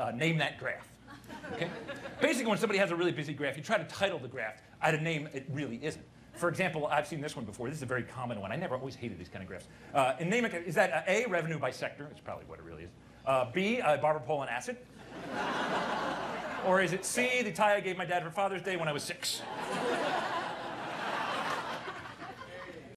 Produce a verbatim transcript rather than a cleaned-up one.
uh, name that graph. Okay? Basically, when somebody has a really busy graph, you try to title the graph at a name it really isn't. For example, I've seen this one before. This is a very common one. I never always hated these kind of graphs. Uh, and name it, is that uh, A, revenue by sector? It's probably what it really is. Uh, B, uh, barber pole and acid. Or is it C, the tie I gave my dad for Father's Day when I was six?